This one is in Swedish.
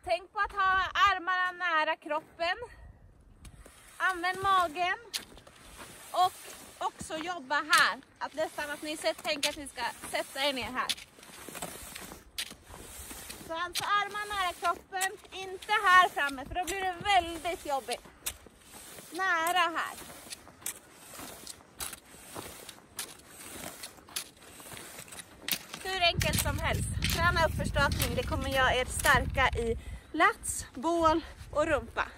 Tänk på att ha armarna nära kroppen. Använd magen. Och också jobba här. Att nästan att ni tänker att ni ska sätta er ner här. Så alltså armarna nära kroppen. Inte här framme, för då blir det väldigt jobbigt. Nära här. Hur enkelt som helst. Träna uppförstakning. Det kommer göra er starka i lats, bål och rumpa.